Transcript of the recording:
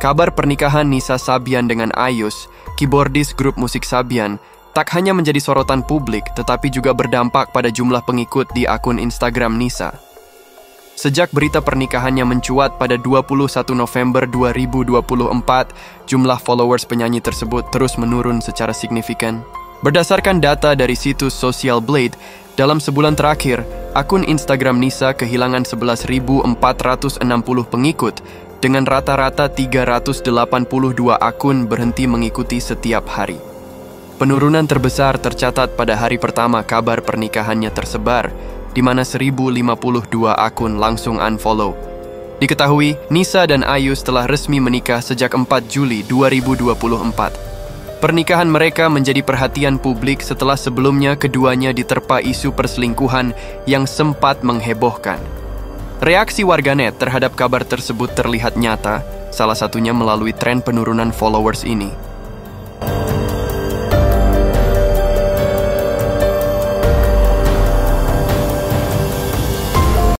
Kabar pernikahan Nisa Sabian dengan Ayus, keyboardis grup musik Sabian, tak hanya menjadi sorotan publik, tetapi juga berdampak pada jumlah pengikut di akun Instagram Nisa. Sejak berita pernikahannya mencuat pada 21 November 2024, jumlah followers penyanyi tersebut terus menurun secara signifikan. Berdasarkan data dari situs Social Blade, dalam sebulan terakhir, akun Instagram Nisa kehilangan 11.460 pengikut, dengan rata-rata 382 akun berhenti mengikuti setiap hari. Penurunan terbesar tercatat pada hari pertama kabar pernikahannya tersebar, di mana 1.052 akun langsung unfollow. Diketahui, Nisa dan Ayus telah resmi menikah sejak 4 Juli 2024. Pernikahan mereka menjadi perhatian publik setelah sebelumnya keduanya diterpa isu perselingkuhan yang sempat menghebohkan. Reaksi warganet terhadap kabar tersebut terlihat nyata, salah satunya melalui tren penurunan followers ini.